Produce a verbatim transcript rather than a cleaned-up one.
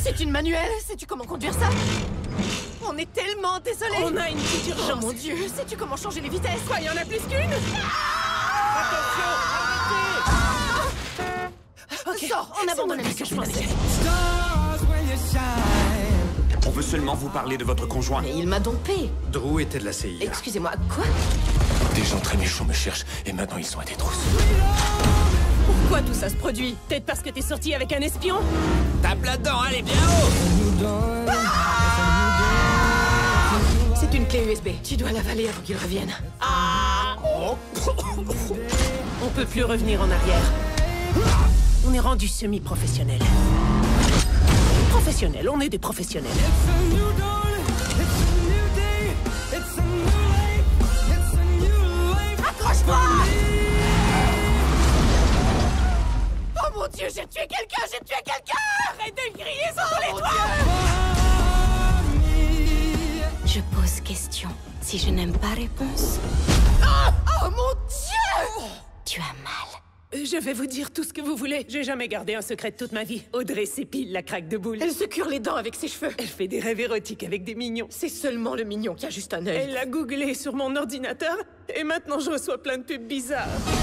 C'est une manuelle. Sais-tu comment conduire ça? On est tellement désolé. On a une petite urgence. Oh mon Dieu, sais-tu comment changer les vitesses? Quoi, il y en a plus qu'une? Attention, arrêtez! Ok, Sors, on abandonne la mission. je m'en ai. On veut seulement vous parler de votre conjoint. Mais il m'a dompé. Drew était de la C I A. Excusez-moi, quoi? Des gens très méchants me cherchent et maintenant ils sont à des trousses. Pourquoi tout ça se produit? Peut-être parce que t'es sorti avec un espion? Tape là-dedans, allez, bien haut! C'est une clé U S B. Tu dois l'avaler avant qu'il revienne. Ah oh. On peut plus revenir en arrière. On est rendu semi-professionnel. Professionnel, on est des professionnels. Accroche-toi! Oh mon Dieu, j'ai tué quelqu'un, j'ai tué quelqu'un! Arrête de crier sur les toits! Je pose question. Si je n'aime pas réponse, Oh, oh mon Dieu! tu as mal. Je vais vous dire tout ce que vous voulez. J'ai jamais gardé un secret de toute ma vie. Audrey s'épile la craque de boule. Elle se cure les dents avec ses cheveux. Elle fait des rêves érotiques avec des mignons. C'est seulement le mignon qui a juste un œil. Elle l'a googlé sur mon ordinateur et maintenant je reçois plein de pubs bizarres.